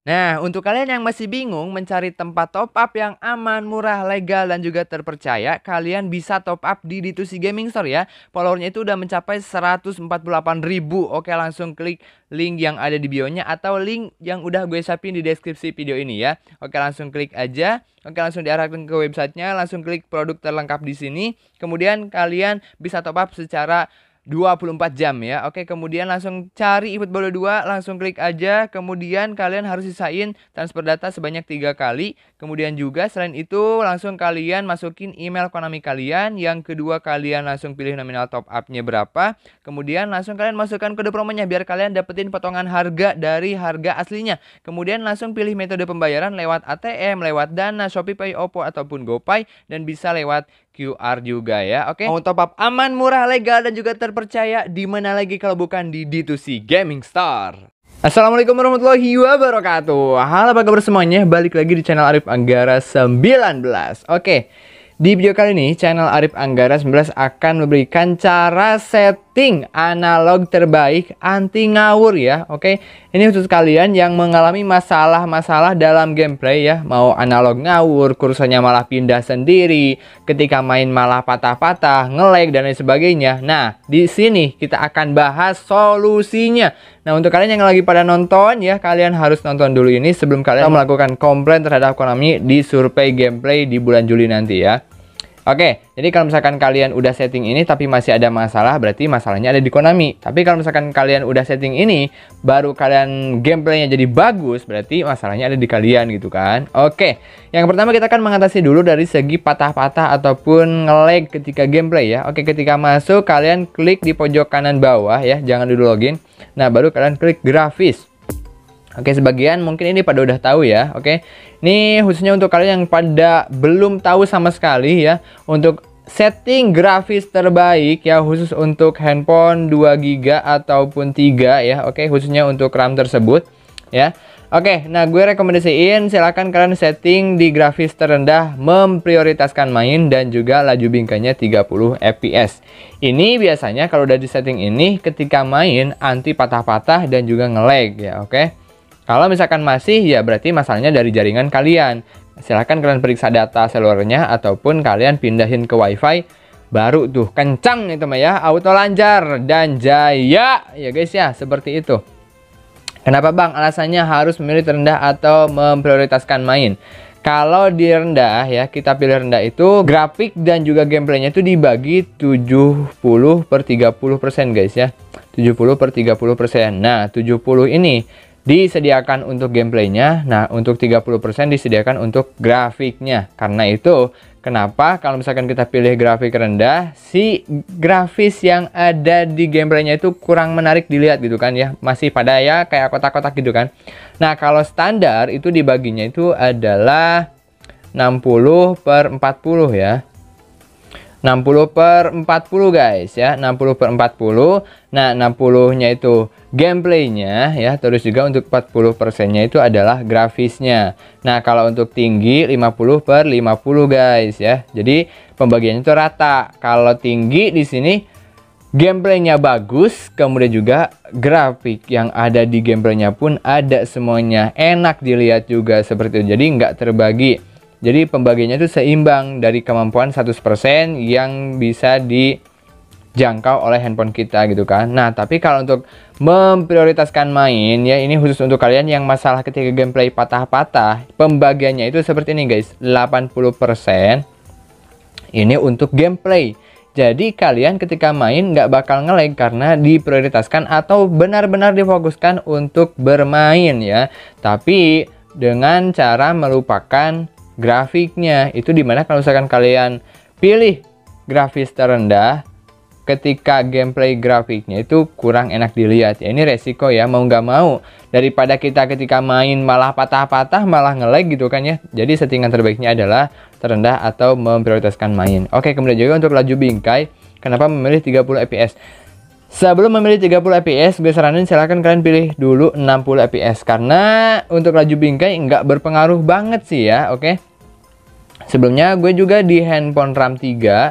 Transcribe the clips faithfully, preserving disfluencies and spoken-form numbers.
Nah, untuk kalian yang masih bingung mencari tempat top up yang aman, murah, legal, dan juga terpercaya, kalian bisa top up di D dua C Gaming Store ya. Followernya itu udah mencapai seratus empat puluh delapan ribu. Oke, langsung klik link yang ada di bio-nya atau link yang udah gue siapin di deskripsi video ini ya. Oke, langsung klik aja. Oke, langsung diarahkan ke websitenya, langsung klik produk terlengkap di sini. Kemudian kalian bisa top up secara dua puluh empat jam ya. Oke, kemudian langsung cari eFootball dua, langsung klik aja. Kemudian kalian harus sisain transfer data sebanyak tiga kali. Kemudian juga selain itu langsung kalian masukin email Konami kalian. Yang kedua kalian langsung pilih nominal top up-nya berapa. Kemudian langsung kalian masukkan kode promonya biar kalian dapetin potongan harga dari harga aslinya. Kemudian langsung pilih metode pembayaran lewat A T M, lewat Dana, ShopeePay, Oppo ataupun GoPay, dan bisa lewat Q R juga ya. Oke, mau top up aman, murah, legal, dan juga terpercaya di mana lagi kalau bukan di D dua C Gaming Store. Assalamualaikum warahmatullahi wabarakatuh. Halo, apa kabar semuanya? Balik lagi di channel Arif Anggara sembilan belas. Oke, di video kali ini channel Arif Anggara sembilan belas akan memberikan cara setting analog terbaik anti ngawur ya. Oke, ini khusus kalian yang mengalami masalah-masalah dalam gameplay ya. Mau analog ngawur, kursornya malah pindah sendiri, ketika main malah patah-patah, nge-lag dan lain sebagainya. Nah, di sini kita akan bahas solusinya. Nah, untuk kalian yang lagi pada nonton ya, kalian harus nonton dulu ini sebelum kalian melakukan komplain terhadap Konami di survei gameplay di bulan Juli nanti ya. Oke, jadi kalau misalkan kalian udah setting ini tapi masih ada masalah, berarti masalahnya ada di Konami. Tapi kalau misalkan kalian udah setting ini, baru kalian gameplaynya jadi bagus, berarti masalahnya ada di kalian gitu kan. Oke, yang pertama kita akan mengatasi dulu dari segi patah-patah ataupun nge-lag ketika gameplay ya. Oke, ketika masuk kalian klik di pojok kanan bawah ya, jangan dulu login. Nah, baru kalian klik grafis. Oke, sebagian mungkin ini pada udah tahu ya. Oke, ini khususnya untuk kalian yang pada belum tahu sama sekali ya, untuk setting grafis terbaik ya, khusus untuk handphone dua giga ataupun tiga ya. Oke, khususnya untuk RAM tersebut ya. Oke, nah gue rekomendasiin silahkan kalian setting di grafis terendah, memprioritaskan main, dan juga laju bingkainya tiga puluh F P S. Ini biasanya kalau udah di setting ini ketika main anti patah-patah dan juga nge-lag ya. Oke, kalau misalkan masih, ya berarti masalahnya dari jaringan kalian. Silahkan kalian periksa data selulernya ataupun kalian pindahin ke WiFi. Baru tuh kencang itu mah ya, auto lancar dan jaya ya guys ya, seperti itu. Kenapa bang? Alasannya harus memilih terendah atau memprioritaskan main. Kalau di rendah ya, kita pilih rendah itu grafik dan juga gameplaynya itu dibagi tujuh puluh per tiga puluh persen guys ya. tujuh puluh per tiga puluh persen. Nah, tujuh puluh ini disediakan untuk gameplaynya. Nah, untuk tiga puluh persen disediakan untuk grafiknya. Karena itu, kenapa kalau misalkan kita pilih grafik rendah, si grafis yang ada di gameplaynya itu kurang menarik dilihat gitu kan ya. Masih pada ya kayak kotak-kotak gitu kan. Nah, kalau standar itu dibaginya itu adalah enam puluh per empat puluh ya. enam puluh per empat puluh guys ya, enam puluh per empat puluh. Nah, enam puluh-nya itu gameplaynya ya, terus juga untuk empat puluh persennya itu adalah grafisnya. Nah, kalau untuk tinggi lima puluh per lima puluh guys ya. Jadi pembagiannya itu rata. Kalau tinggi di sini gameplaynya bagus, kemudian juga grafik yang ada di gameplaynya pun ada semuanya, enak dilihat juga seperti itu. Jadi nggak terbagi. Jadi pembagiannya itu seimbang dari kemampuan seratus persen yang bisa dijangkau oleh handphone kita gitu kan. Nah, tapi kalau untuk memprioritaskan main ya, ini khusus untuk kalian yang masalah ketika gameplay patah-patah, pembagiannya itu seperti ini guys. delapan puluh persen ini untuk gameplay. Jadi kalian ketika main nggak bakal nge-lag karena diprioritaskan atau benar-benar difokuskan untuk bermain ya. Tapi dengan cara melupakan grafiknya, itu dimana kalau misalkan kalian pilih grafis terendah, ketika gameplay grafiknya itu kurang enak dilihat ya. Ini resiko ya, mau nggak mau, daripada kita ketika main malah patah-patah, malah nge-lag gitu kan ya. Jadi settingan terbaiknya adalah terendah atau memprioritaskan main. Oke, kemudian juga untuk laju bingkai, kenapa memilih tiga puluh F P S? Sebelum memilih tiga puluh F P S, gue saranin silahkan kalian pilih dulu enam puluh F P S. Karena untuk laju bingkai nggak berpengaruh banget sih ya, oke. Sebelumnya gue juga di handphone RAM tiga,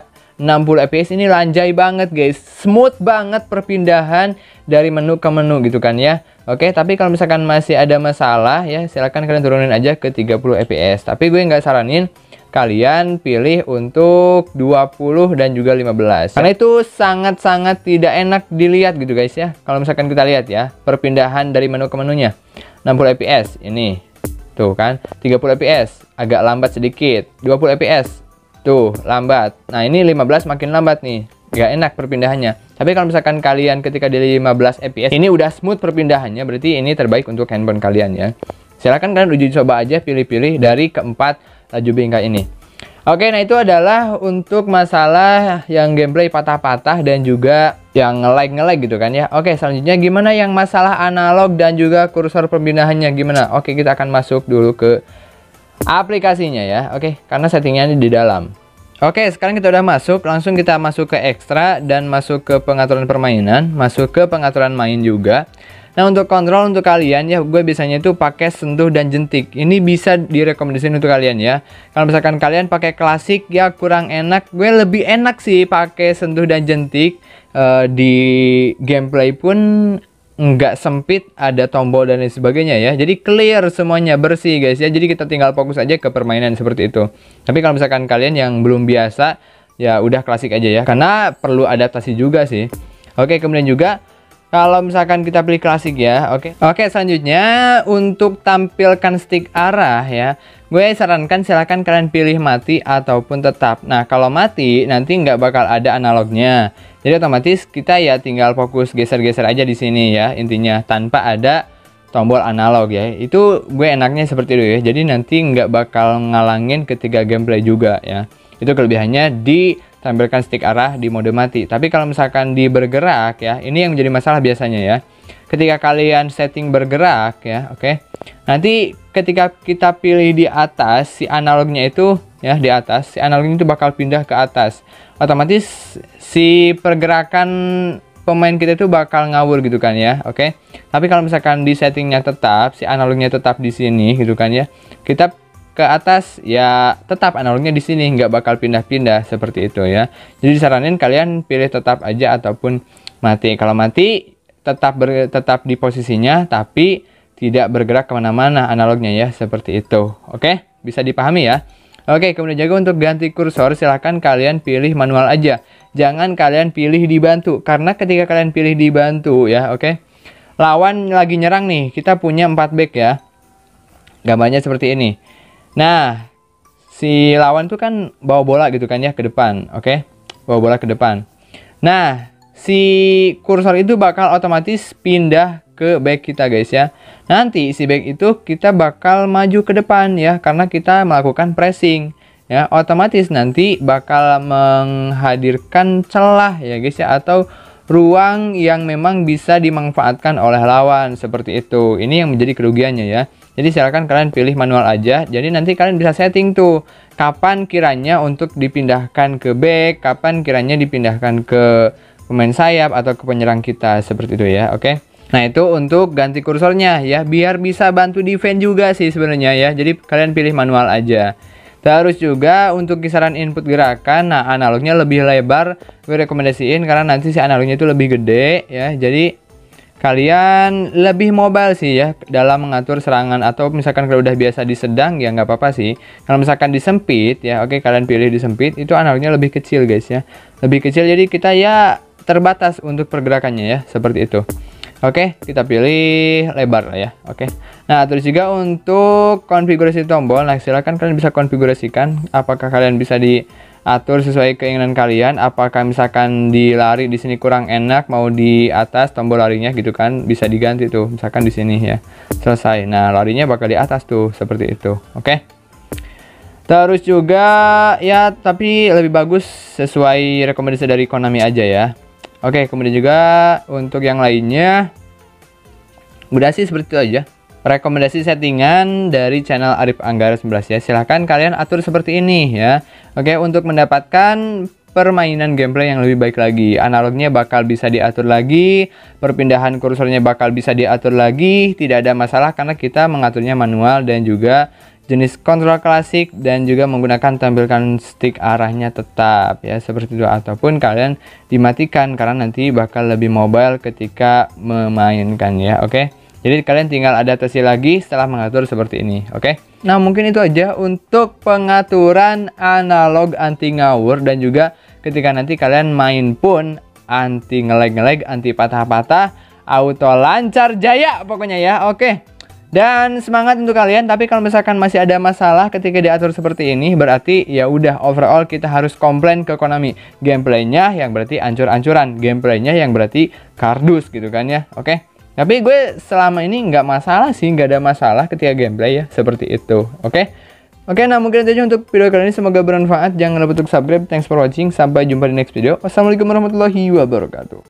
enam puluh F P S ini lanjai banget guys, smooth banget perpindahan dari menu ke menu gitu kan ya. Oke, tapi kalau misalkan masih ada masalah ya, silahkan kalian turunin aja ke tiga puluh F P S. Tapi gue nggak saranin kalian pilih untuk dua puluh dan juga lima belas. Karena itu sangat-sangat tidak enak dilihat gitu guys ya. Kalau misalkan kita lihat ya, perpindahan dari menu ke menunya. enam puluh F P S ini. Tuh kan, tiga puluh F P S agak lambat sedikit. dua puluh F P S tuh lambat. Nah, ini lima belas makin lambat nih. Gak enak perpindahannya. Tapi kalau misalkan kalian ketika di lima belas F P S ini udah smooth perpindahannya, berarti ini terbaik untuk handphone kalian ya. Silahkan kalian uji coba aja, pilih-pilih dari keempat laju bingkai ini. Oke, nah itu adalah untuk masalah yang gameplay patah-patah dan juga yang nge-lag-nge-lag gitu kan ya. Oke, selanjutnya gimana yang masalah analog dan juga kursor perpindahannya gimana? Oke, kita akan masuk dulu ke aplikasinya ya. Oke, karena settingnya ini di dalam. Oke, sekarang kita udah masuk, langsung kita masuk ke ekstra dan masuk ke pengaturan permainan, masuk ke pengaturan main juga. Nah, untuk kontrol untuk kalian ya, gue biasanya itu pakai sentuh dan jentik. Ini bisa direkomendasikan untuk kalian ya. Kalau misalkan kalian pakai klasik ya kurang enak, gue lebih enak sih pakai sentuh dan jentik. Uh, di gameplay pun nggak sempit, ada tombol dan lain sebagainya ya. Jadi clear semuanya, bersih guys ya. Jadi kita tinggal fokus aja ke permainan seperti itu. Tapi kalau misalkan kalian yang belum biasa, ya udah klasik aja ya. Karena perlu adaptasi juga sih. Oke, kemudian juga kalau misalkan kita pilih klasik ya, oke. Oke, selanjutnya untuk tampilkan stick arah ya, gue sarankan silahkan kalian pilih mati ataupun tetap. Nah, kalau mati nanti nggak bakal ada analognya. Jadi otomatis kita ya tinggal fokus geser-geser aja di sini ya, intinya tanpa ada tombol analog ya. Itu gue enaknya seperti itu ya. Jadi nanti nggak bakal ngalangin ketika gameplay juga ya. Itu kelebihannya di tampilkan stick arah di mode mati. Tapi kalau misalkan di bergerak ya, ini yang menjadi masalah biasanya ya. Ketika kalian setting bergerak ya, oke. Okay, nanti ketika kita pilih di atas si analognya itu ya, di atas si analognya itu bakal pindah ke atas. Otomatis si pergerakan pemain kita itu bakal ngawur gitu kan ya, oke. Okay? Tapi kalau misalkan di settingnya tetap si analognya tetap di sini gitu kan ya. Kita ke atas ya tetap analognya di sini, nggak bakal pindah-pindah seperti itu ya. Jadi disaranin kalian pilih tetap aja ataupun mati. Kalau mati tetap ber, tetap di posisinya tapi tidak bergerak kemana-mana analognya ya, seperti itu. Oke, bisa dipahami ya. Oke, kemudian juga untuk ganti kursor silahkan kalian pilih manual aja. Jangan kalian pilih dibantu, karena ketika kalian pilih dibantu ya, oke, lawan lagi nyerang nih, kita punya empat back ya. Gambarnya seperti ini. Nah, si lawan tuh kan bawa bola gitu kan ya ke depan, oke? Okay? Bawa bola ke depan. Nah, si kursor itu bakal otomatis pindah ke back kita guys ya. Nanti si back itu kita bakal maju ke depan ya, karena kita melakukan pressing ya. Otomatis nanti bakal menghadirkan celah ya guys ya, atau ruang yang memang bisa dimanfaatkan oleh lawan seperti itu. Ini yang menjadi kerugiannya ya. Jadi silakan kalian pilih manual aja. Jadi nanti kalian bisa setting tuh kapan kiranya untuk dipindahkan ke back, kapan kiranya dipindahkan ke pemain sayap atau ke penyerang kita seperti itu ya. Oke. Nah, itu untuk ganti kursornya ya, biar bisa bantu defense juga sih sebenarnya ya. Jadi kalian pilih manual aja. Terus juga untuk kisaran input gerakan, nah analognya lebih lebar, gue rekomendasiin karena nanti si analognya itu lebih gede ya. Jadi kalian lebih mobile sih ya dalam mengatur serangan, atau misalkan kalau udah biasa di sedang ya nggak apa-apa sih. Kalau misalkan di sempit ya, oke, kalian pilih di sempit, itu analognya lebih kecil guys ya, lebih kecil, jadi kita ya terbatas untuk pergerakannya ya, seperti itu. Oke, kita pilih lebar lah ya. Oke. Nah, terus juga untuk konfigurasi tombol, nah silakan kalian bisa konfigurasikan apakah kalian bisa diatur sesuai keinginan kalian. Apakah misalkan di lari di sini kurang enak, mau di atas tombol larinya gitu kan, bisa diganti tuh. Misalkan di sini ya. Selesai. Nah, larinya bakal di atas tuh, seperti itu. Oke. Terus juga ya, tapi lebih bagus sesuai rekomendasi dari Konami aja ya. Oke, kemudian juga untuk yang lainnya udah sih seperti itu aja. Rekomendasi settingan dari channel Arif Anggara sebelas ya. Silahkan kalian atur seperti ini ya. Oke, untuk mendapatkan permainan gameplay yang lebih baik lagi. Analognya bakal bisa diatur lagi, perpindahan kursornya bakal bisa diatur lagi, tidak ada masalah karena kita mengaturnya manual dan juga jenis kontrol klasik dan juga menggunakan tampilkan stick arahnya tetap ya seperti itu, ataupun kalian dimatikan karena nanti bakal lebih mobile ketika memainkan ya. Oke, jadi kalian tinggal adaptasi lagi setelah mengatur seperti ini. Oke, nah mungkin itu aja untuk pengaturan analog anti ngawur, dan juga ketika nanti kalian main pun anti ngelag-ngelag, anti patah-patah, auto lancar jaya pokoknya ya. Oke, dan semangat untuk kalian. Tapi kalau misalkan masih ada masalah ketika diatur seperti ini, berarti ya udah overall kita harus komplain ke Konami. Gameplaynya yang berarti ancur-ancuran, gameplaynya yang berarti kardus gitu kan ya. Oke, tapi gue selama ini nggak masalah sih, nggak ada masalah ketika gameplay ya seperti itu. Oke, oke, nah mungkin itu aja untuk video kali ini, semoga bermanfaat. Jangan lupa untuk subscribe. Thanks for watching, sampai jumpa di next video. Wassalamualaikum warahmatullahi wabarakatuh.